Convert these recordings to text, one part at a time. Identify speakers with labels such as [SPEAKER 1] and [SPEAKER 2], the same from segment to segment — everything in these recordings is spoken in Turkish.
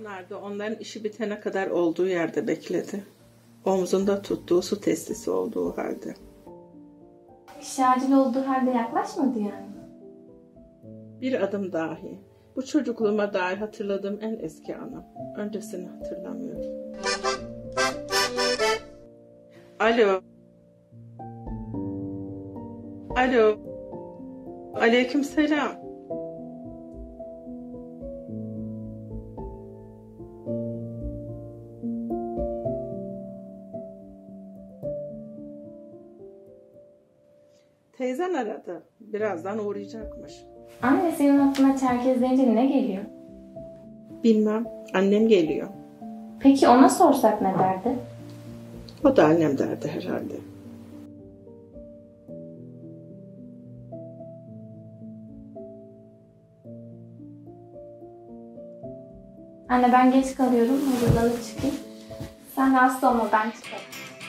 [SPEAKER 1] zamanlarda onların işi bitene kadar olduğu yerde bekledi. Omzunda tuttuğu su testisi olduğu halde.
[SPEAKER 2] İşi acil olduğu halde yaklaşmadı yani.
[SPEAKER 1] Bir adım dahi. Bu çocukluğuma dair hatırladığım en eski anım. Öncesini hatırlamıyorum. Alo. Alo. Aleykümselam. Teyzen aradı. Birazdan uğrayacakmış.
[SPEAKER 2] Anne, senin aklına Çerkez deyince ne geliyor?
[SPEAKER 1] Bilmem. Annem geliyor.
[SPEAKER 2] Peki ona sorsak ne derdi?
[SPEAKER 1] O da annem derdi herhalde.
[SPEAKER 2] Anne, ben geç kalıyorum. Hazırlanıp çıkayım. Sen rahatsız olma, ben çıkarım.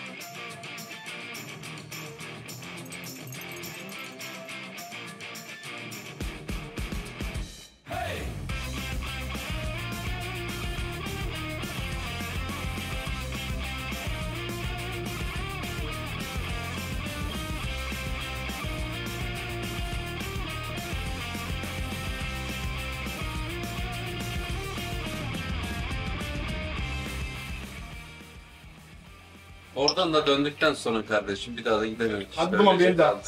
[SPEAKER 3] Oradan da döndükten sonra kardeşim bir daha da gidemiyoruz.
[SPEAKER 4] Hadi bunu bir daha.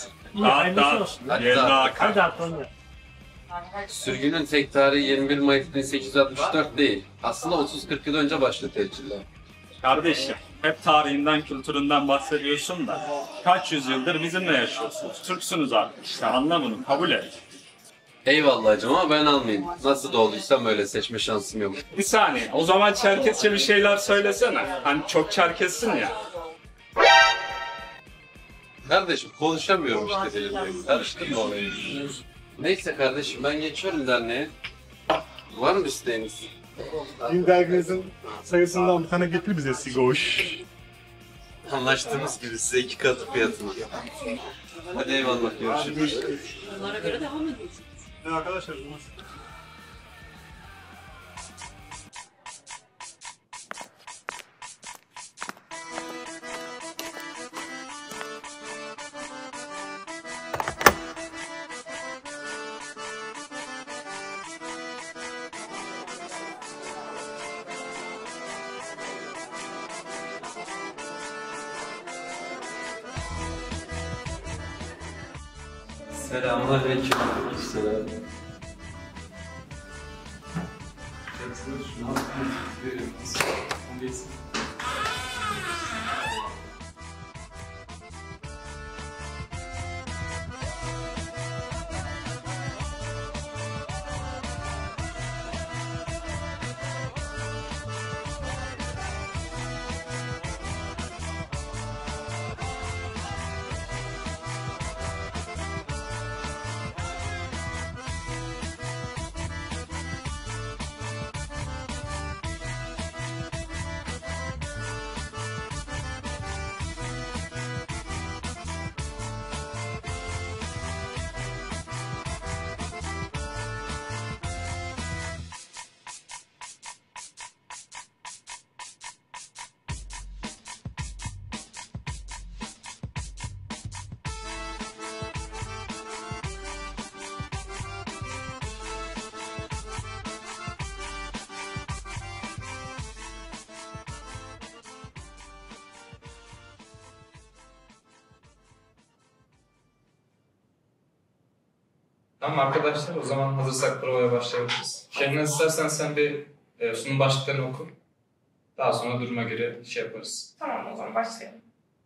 [SPEAKER 3] Sürgünün tek tarihi 21 Mayıs 1864 değil. Aslında 30-40 yıl önce başladı tesciller.
[SPEAKER 4] Kardeşim, hep tarihinden, kültüründen bahsediyorsun da kaç yüzyıldır bizimle yaşıyorsunuz. Türksünüz artık işte, anla bunu, kabul et.
[SPEAKER 3] Eyvallah hacım ama ben almayayım. Nasıl doğduysam öyle, seçme şansım yok.
[SPEAKER 4] Bir saniye, o zaman Çerkesçe bir şeyler söylesene. Hani çok Çerkessin ya.
[SPEAKER 3] Kardeşim konuşamıyorum işte dilimle. Karıştırma orayı. Neyse kardeşim ben geçiyorum derneğe. Var mı isteğiniz?
[SPEAKER 5] Gün derginizin sayısından bir tane getir bize Sigoş.
[SPEAKER 3] Anlaştığımız gibi size 2 katı fiyatına. Hadi eyvallah, görüşürüz.
[SPEAKER 6] Onlara göre devam ediyoruz.
[SPEAKER 5] Arkadaşlar
[SPEAKER 3] Selamünaleyküm. Selam.
[SPEAKER 7] Tamam arkadaşlar, o zaman hazırsak provaya başlayabiliriz. Şehnaz, istersen sen bir sunum başlıklarını oku. Daha sonra duruma göre şey yaparız.
[SPEAKER 8] Tamam, o zaman başlayalım.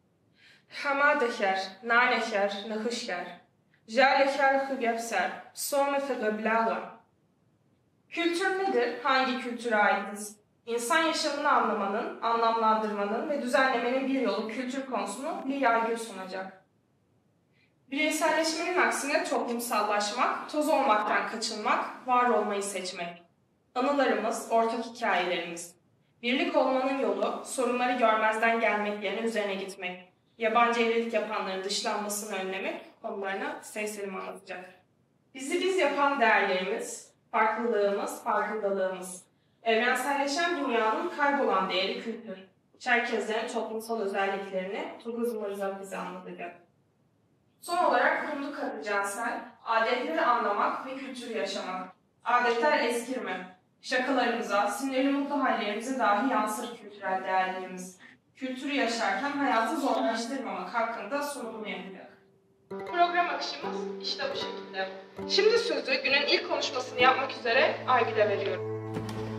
[SPEAKER 8] Hamadeker, naneker, nahışker, jaleker hıgefser, somme fıgıblaga. Kültür nedir? Hangi kültüre aitiz? İnsan yaşamını anlamanın, anlamlandırmanın ve düzenlemenin bir yolu kültür konusunu Lee sunacak. Bireyselleşmenin aksine toplumsallaşmak, toz olmaktan kaçınmak, var olmayı seçmek. Anılarımız, ortak hikayelerimiz. Birlik olmanın yolu, sorunları görmezden gelmek yerine üzerine gitmek. Yabancı evlilik yapanların dışlanmasını önlemek konularına Seyselim anlatacak. Bizi biz yapan değerlerimiz, farklılığımız, farkındalığımız. Evrenselleşen dünyanın kaybolan değeri kültür. Çerkezlerin toplumsal özelliklerini Turguz Mirza bize anlatacak. Son olarak Kundu Kadı Cansel, adetleri anlamak ve kültürü yaşamak. Adetler eskirme. Şakalarımıza, sinirli mutlu hallerimize dahi yansır kültürel değerlerimiz. Kültürü yaşarken hayatı zorlaştırmamak hakkında sunumunu yapacak. Program akışımız işte bu şekilde. Şimdi sözü günün ilk konuşmasını yapmak üzere Aygül'e veriyorum.